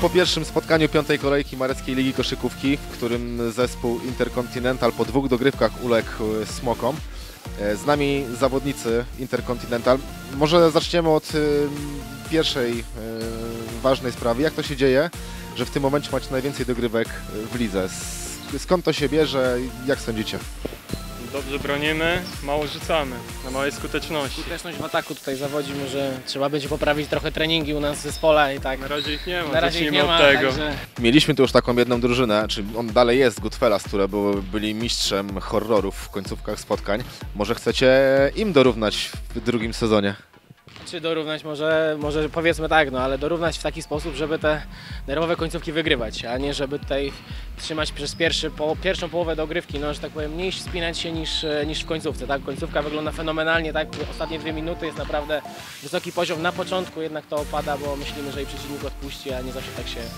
po pierwszym spotkaniu piątej kolejki Mareckiej Ligi Koszykówki, w którym zespół Interkontynental po 2 dogrywkach uległ Smokom. Z nami zawodnicy Interkontynental. Może zaczniemy od pierwszej ważnej sprawy. Jak to się dzieje, że w tym momencie macie najwięcej dogrywek w lidze? Skąd to się bierze? Jak sądzicie? Dobrze bronimy, mało rzucamy, na małej skuteczności. Skuteczność w ataku tutaj zawodzi, może trzeba będzie poprawić trochę treningi u nas w zespole i tak. Na razie ich nie ma, Na razie ich zacznijmy nie ma, od tego. także... Mieliśmy tu już taką jedną drużynę, czy on dalej jest, Goodfellas, które byli mistrzem horrorów w końcówkach spotkań. Może chcecie im dorównać w drugim sezonie? Czy dorównać może powiedzmy tak, no ale dorównać w taki sposób, żeby te nerwowe końcówki wygrywać, a nie żeby tutaj trzymać przez pierwszą połowę dogrywki, no że tak powiem, mniej spinać się niż w końcówce, tak? Końcówka wygląda fenomenalnie, tak? Ostatnie 2 minuty jest naprawdę wysoki poziom, na początku jednak to opada, bo myślimy, że i przeciwnik odpuści, a nie zawsze tak się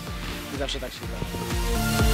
da.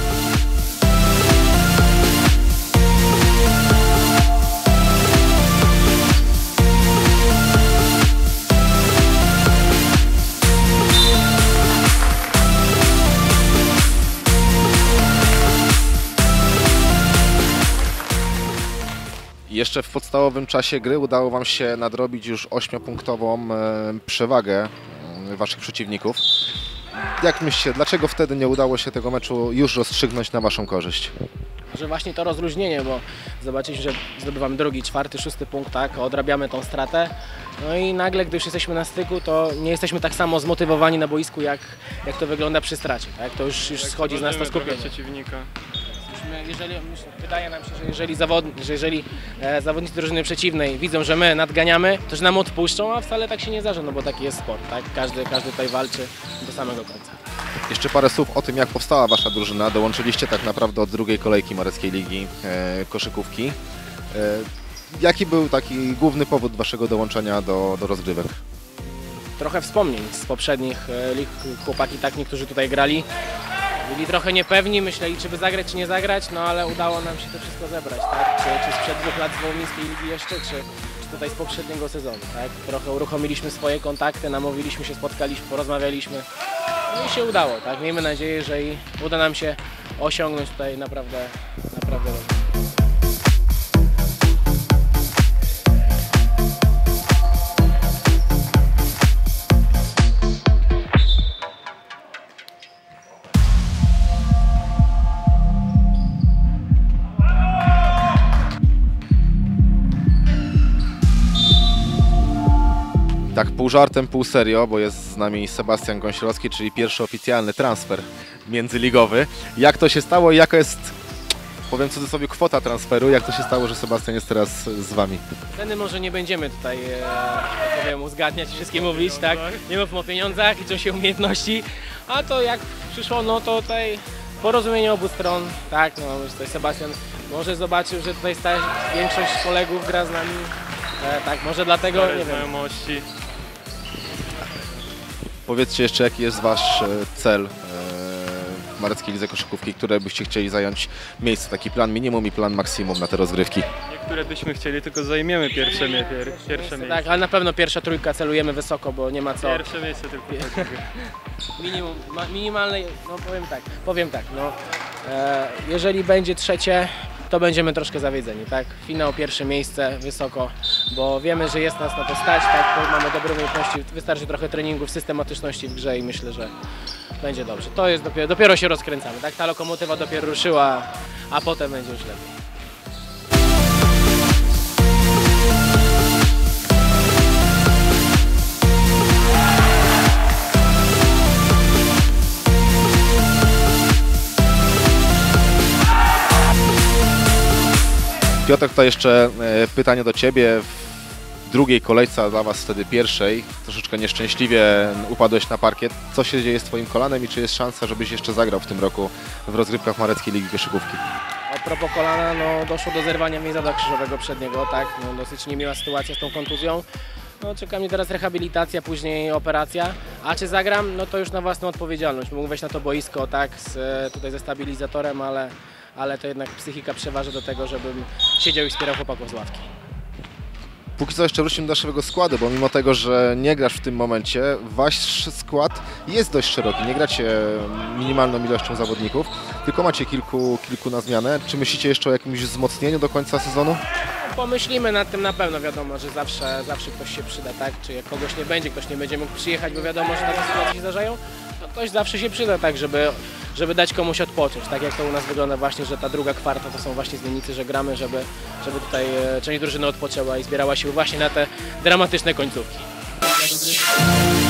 Jeszcze w podstawowym czasie gry udało Wam się nadrobić już 8-punktową przewagę Waszych przeciwników. Jak myślicie, dlaczego wtedy nie udało się tego meczu już rozstrzygnąć na Waszą korzyść? Że właśnie to rozluźnienie, bo zobaczyliśmy, że zdobywamy 2., 4., 6. punkt, tak, odrabiamy tą stratę. No i nagle, gdy już jesteśmy na styku, to nie jesteśmy tak samo zmotywowani na boisku, jak to wygląda przy stracie. Tak? To już schodzi z nas to skupienie. Przeciwnika. Wydaje nam się, że jeżeli zawodnicy drużyny przeciwnej widzą, że my nadganiamy, to że nam odpuszczą, a wcale tak się nie zdarza, no bo taki jest sport, tak? Każdy tutaj walczy do samego końca. Jeszcze parę słów o tym, jak powstała Wasza drużyna. Dołączyliście tak naprawdę od 2. kolejki Mareckiej Ligi Koszykówki. Jaki był taki główny powód Waszego dołączenia do rozgrywek? Trochę wspomnień z poprzednich lig. Chłopaki tak niektórzy tutaj grali. Byli trochę niepewni, myśleli, czy by zagrać, czy nie zagrać, no ale udało nam się to wszystko zebrać, tak? Czy sprzed 2 lat z Wołomińskiej Ligi jeszcze, czy tutaj z poprzedniego sezonu, tak? Trochę uruchomiliśmy swoje kontakty, namówiliśmy się, spotkaliśmy, porozmawialiśmy, no i się udało, tak? Miejmy nadzieję, że i uda nam się osiągnąć tutaj naprawdę dobrze. Tak pół żartem, pół serio, bo jest z nami Sebastian Gąsiorowski, czyli pierwszy oficjalny transfer międzyligowy. Jak to się stało i jaka jest, powiem w cudzysłowie, kwota transferu? Jak to się stało, że Sebastian jest teraz z Wami? Ceny może nie będziemy tutaj, powiem, uzgadniać i wszystkim mówić, tak? Nie mówmy o pieniądzach, liczą się umiejętności, a to jak przyszło, no to tutaj porozumienie obu stron, tak? No tutaj Sebastian może zobaczył, że tutaj większość kolegów gra z nami, tak, może dlatego, nie wiem. Znajomości. Powiedzcie jeszcze, jaki jest Wasz cel w Mareckiej Lidze Koszykówki, które byście chcieli zająć miejsce, taki plan minimum i plan maksimum na te rozgrywki? Niektóre byśmy chcieli, tylko zajmiemy pierwsze miejsce. Tak, ale na pewno pierwsza trójka celujemy wysoko, bo nie ma co. Pierwsze miejsce tylko. Minimum, minimalne, no powiem tak, no, jeżeli będzie trzecie, to będziemy troszkę zawiedzeni, tak? Finał, pierwsze miejsce, wysoko, bo wiemy, że jest nas na to stać, tak? Bo mamy dobre umiejętności, wystarczy trochę treningów, systematyczności w grze i myślę, że będzie dobrze. To jest dopiero się rozkręcamy, tak? Ta lokomotywa dopiero ruszyła, a potem będzie już lepiej. Piotr, to jeszcze pytanie do Ciebie. W 2. kolejce, a dla Was wtedy pierwszej, troszeczkę nieszczęśliwie upadłeś na parkiet. Co się dzieje z Twoim kolanem i czy jest szansa, żebyś jeszcze zagrał w tym roku w rozgrywkach Mareckiej Ligi Koszykówki? A propos kolana, no doszło do zerwania więzadła krzyżowego przedniego, tak? No, dosyć niemiła sytuacja z tą kontuzją. No, czeka mnie teraz rehabilitacja, później operacja. A czy zagram? No to już na własną odpowiedzialność. Mógł wejść na to boisko, tak, tutaj ze stabilizatorem, ale to jednak psychika przeważa do tego, żebym siedział i wspierał chłopaków z ławki. Póki co jeszcze wrócimy do naszego składu, bo mimo tego, że nie grasz w tym momencie, wasz skład jest dość szeroki. Nie gracie minimalną ilością zawodników, tylko macie kilku na zmianę. Czy myślicie jeszcze o jakimś wzmocnieniu do końca sezonu? Pomyślimy nad tym na pewno, wiadomo, że zawsze ktoś się przyda, tak? Czy jak kogoś nie będzie, ktoś nie będzie mógł przyjechać, bo wiadomo, że takie sytuacje się zdarzają, to ktoś zawsze się przyda, tak, żeby dać komuś odpocząć. Tak jak to u nas wygląda właśnie, że ta druga kwarta to są właśnie zmiennicy, że gramy, żeby tutaj część drużyny odpoczęła i zbierała siły właśnie na te dramatyczne końcówki.